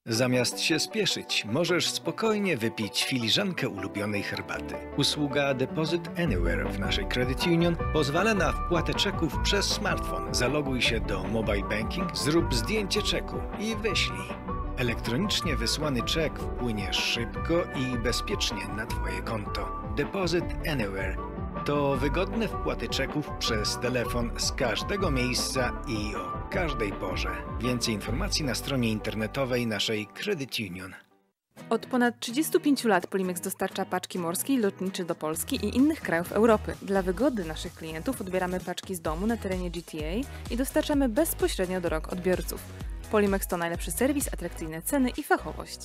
Zamiast się spieszyć, możesz spokojnie wypić filiżankę ulubionej herbaty. Usługa Deposit Anywhere w naszej Credit Union pozwala na wpłatę czeków przez smartfon. Zaloguj się do Mobile Banking, zrób zdjęcie czeku i wyślij. Elektronicznie wysłany czek wpłynie szybko i bezpiecznie na Twoje konto. Deposit Anywhere to wygodne wpłaty czeków przez telefon z każdego miejsca i o każdej porze. Więcej informacji na stronie internetowej naszej Credit Union. Od ponad 35 lat Polimex dostarcza paczki morskie i lotnicze do Polski i innych krajów Europy. Dla wygody naszych klientów odbieramy paczki z domu na terenie GTA i dostarczamy bezpośrednio do rąk odbiorców. Polimex to najlepszy serwis, atrakcyjne ceny i fachowość.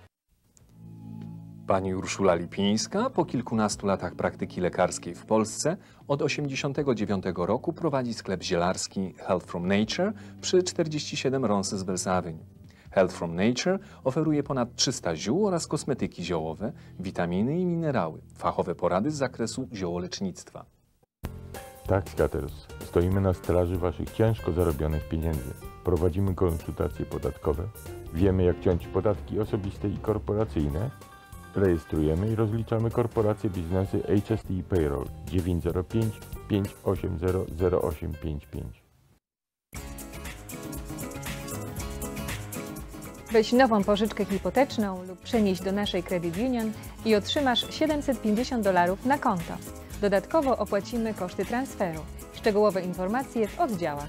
Pani Urszula Lipińska po kilkunastu latach praktyki lekarskiej w Polsce od 1989 roku prowadzi sklep zielarski Health from Nature przy 47 Roncesvalles Avenue. Health from Nature oferuje ponad 300 ziół oraz kosmetyki ziołowe, witaminy i minerały, fachowe porady z zakresu ziołolecznictwa. Tak, Skaters. Stoimy na straży Waszych ciężko zarobionych pieniędzy. Prowadzimy konsultacje podatkowe. Wiemy, jak ciąć podatki osobiste i korporacyjne. Rejestrujemy i rozliczamy korporacje, biznesy HST Payroll 905 580 0855. Weź nową pożyczkę hipoteczną lub przenieś do naszej Credit Union i otrzymasz $750 na konto. Dodatkowo opłacimy koszty transferu. Szczegółowe informacje w oddziałach.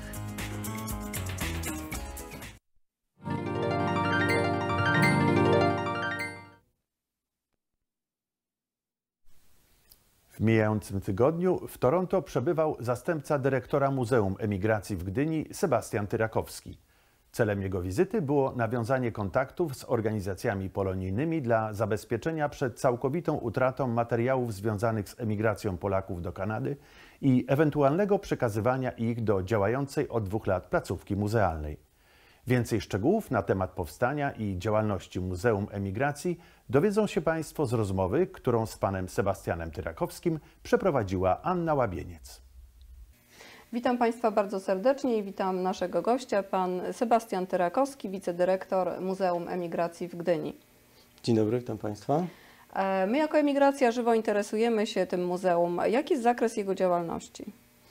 W mijającym tygodniu w Toronto przebywał zastępca dyrektora Muzeum Emigracji w Gdyni Sebastian Tyrakowski. Celem jego wizyty było nawiązanie kontaktów z organizacjami polonijnymi dla zabezpieczenia przed całkowitą utratą materiałów związanych z emigracją Polaków do Kanady i ewentualnego przekazywania ich do działającej od 2 lat placówki muzealnej. Więcej szczegółów na temat powstania i działalności Muzeum Emigracji dowiedzą się Państwo z rozmowy, którą z panem Sebastianem Tyrakowskim przeprowadziła Anna Łabieniec. Witam Państwa bardzo serdecznie i witam naszego gościa, pan Sebastian Tyrakowski, wicedyrektor Muzeum Emigracji w Gdyni. Dzień dobry, witam Państwa. My jako Emigracja żywo interesujemy się tym muzeum. Jaki jest zakres jego działalności?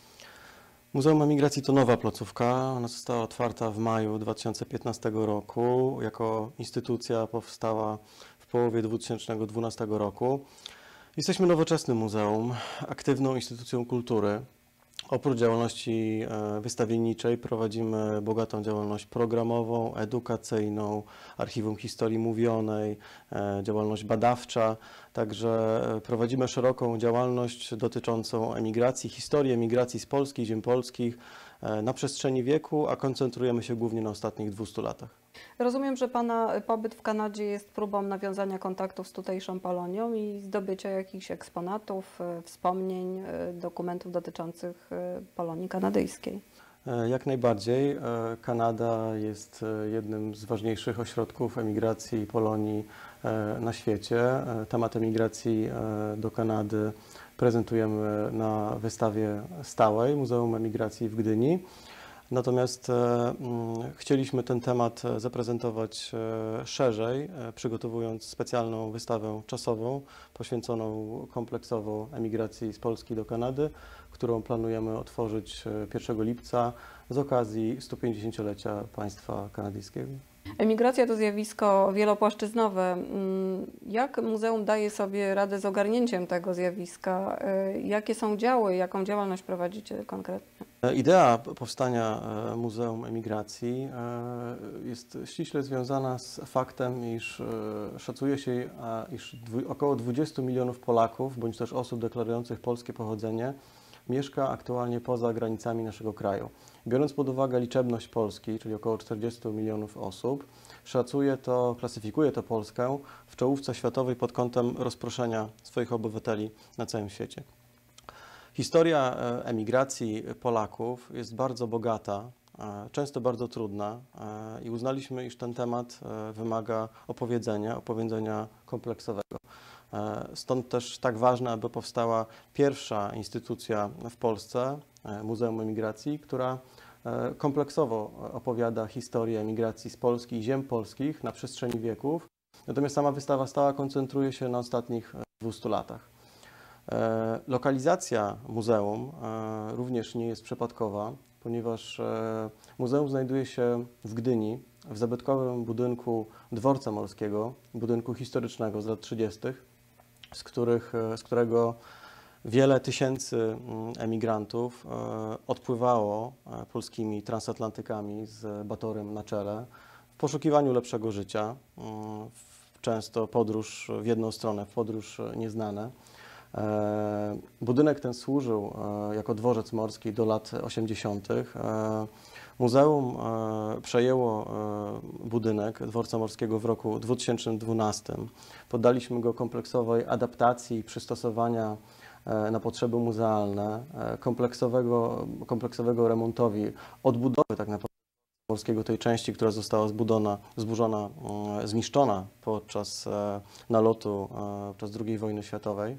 Muzeum Emigracji to nowa placówka. Ona została otwarta w maju 2015 roku. Jako instytucja powstała w połowie 2012 roku. Jesteśmy nowoczesnym muzeum, aktywną instytucją kultury. Oprócz działalności wystawienniczej prowadzimy bogatą działalność programową, edukacyjną, archiwum historii mówionej, działalność badawcza. Także prowadzimy szeroką działalność dotyczącą emigracji, historii emigracji z Polski, ziem polskich na przestrzeni wieku, a koncentrujemy się głównie na ostatnich 200 latach. Rozumiem, że Pana pobyt w Kanadzie jest próbą nawiązania kontaktów z tutejszą Polonią i zdobycia jakichś eksponatów, wspomnień, dokumentów dotyczących Polonii kanadyjskiej. Jak najbardziej. Kanada jest jednym z ważniejszych ośrodków emigracji Polonii na świecie. Temat emigracji do Kanady prezentujemy na wystawie stałej Muzeum Emigracji w Gdyni. Natomiast chcieliśmy ten temat zaprezentować szerzej, przygotowując specjalną wystawę czasową poświęconą kompleksowo emigracji z Polski do Kanady, którą planujemy otworzyć 1 lipca z okazji 150-lecia państwa kanadyjskiego. Emigracja to zjawisko wielopłaszczyznowe. Jak muzeum daje sobie radę z ogarnięciem tego zjawiska? Jakie są działy, jaką działalność prowadzicie konkretnie? Idea powstania Muzeum Emigracji jest ściśle związana z faktem, iż szacuje się, iż około 20 milionów Polaków, bądź też osób deklarujących polskie pochodzenie, mieszka aktualnie poza granicami naszego kraju. Biorąc pod uwagę liczebność Polski, czyli około 40 milionów osób, szacuje to, klasyfikuje to Polskę w czołówce światowej pod kątem rozproszenia swoich obywateli na całym świecie. Historia emigracji Polaków jest bardzo bogata, często bardzo trudna i uznaliśmy, iż ten temat wymaga opowiedzenia kompleksowego. Stąd też tak ważne, aby powstała pierwsza instytucja w Polsce, Muzeum Emigracji, która kompleksowo opowiada historię emigracji z Polski i ziem polskich na przestrzeni wieków. Natomiast sama wystawa stała koncentruje się na ostatnich 200 latach. Lokalizacja muzeum również nie jest przypadkowa, ponieważ muzeum znajduje się w Gdyni, w zabytkowym budynku Dworca Morskiego, budynku historycznego z lat 30., z którego wiele tysięcy emigrantów odpływało polskimi transatlantykami z Batorym na czele w poszukiwaniu lepszego życia, często podróż w jedną stronę, w podróż nieznane. Budynek ten służył jako dworzec morski do lat 80. Muzeum przejęło budynek Dworca Morskiego w roku 2012. Poddaliśmy go kompleksowej adaptacji i przystosowania na potrzeby muzealne, kompleksowego remontowi, odbudowy tak naprawdę morskiego, tej części, która została zniszczona podczas nalotu podczas II wojny światowej.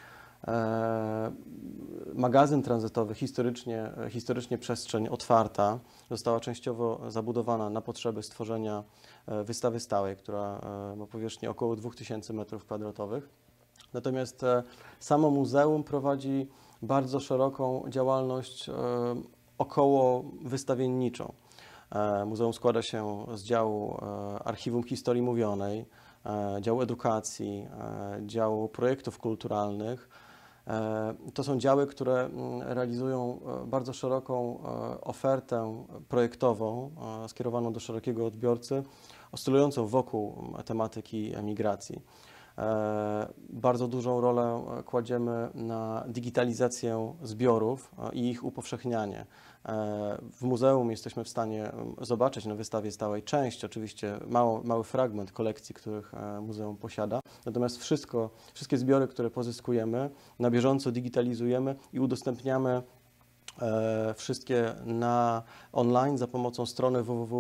Magazyn tranzytowy, historycznie przestrzeń otwarta, została częściowo zabudowana na potrzeby stworzenia wystawy stałej, która ma powierzchnię około 2000 m². Natomiast samo muzeum prowadzi bardzo szeroką działalność około wystawienniczą. Muzeum składa się z działu Archiwum Historii Mówionej, działu edukacji, działu projektów kulturalnych. To są działy, które realizują bardzo szeroką ofertę projektową skierowaną do szerokiego odbiorcy, oscylującą wokół tematyki emigracji. Bardzo dużą rolę kładziemy na digitalizację zbiorów i ich upowszechnianie. W muzeum jesteśmy w stanie zobaczyć na wystawie stałej oczywiście mały fragment kolekcji, których muzeum posiada. Natomiast wszystkie zbiory, które pozyskujemy, na bieżąco digitalizujemy i udostępniamy wszystkie online za pomocą strony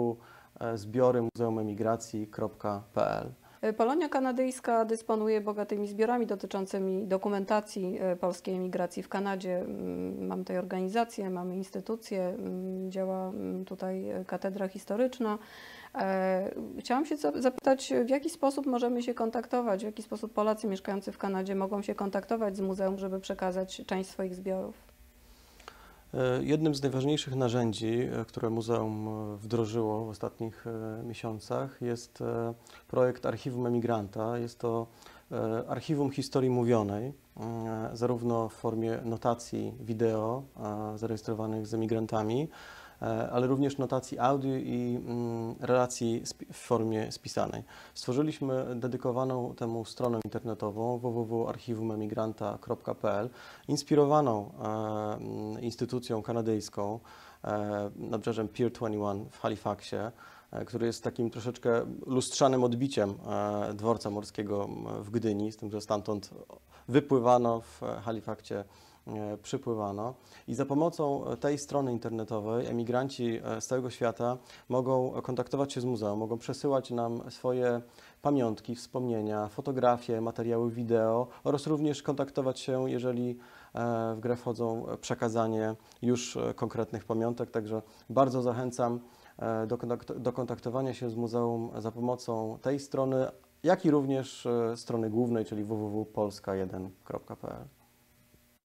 www.zbiorymuzeumemigracji.pl. Polonia Kanadyjska dysponuje bogatymi zbiorami dotyczącymi dokumentacji polskiej emigracji w Kanadzie. Mamy tutaj organizację, mamy instytucje, działa tutaj katedra historyczna. Chciałam się zapytać, w jaki sposób możemy się kontaktować, w jaki sposób Polacy mieszkający w Kanadzie mogą się kontaktować z muzeum, żeby przekazać część swoich zbiorów? Jednym z najważniejszych narzędzi, które muzeum wdrożyło w ostatnich miesiącach, jest projekt Archiwum Emigranta. Jest to archiwum historii mówionej, zarówno w formie notacji wideo zarejestrowanych z emigrantami, ale również notacji audio i relacji w formie spisanej. Stworzyliśmy dedykowaną temu stronę internetową www.archiwumemigranta.pl, inspirowaną instytucją kanadyjską Nabrzeżem Pier 21 w Halifaxie, który jest takim troszeczkę lustrzanym odbiciem Dworca Morskiego w Gdyni, z tym, że stamtąd wypływano, w Halifaxie przypływano. I za pomocą tej strony internetowej emigranci z całego świata mogą kontaktować się z muzeum, mogą przesyłać nam swoje pamiątki, wspomnienia, fotografie, materiały wideo oraz również kontaktować się, jeżeli w grę wchodzą przekazanie już konkretnych pamiątek. Także bardzo zachęcam do kontaktowania się z muzeum za pomocą tej strony, jak i również strony głównej, czyli www.polska1.pl.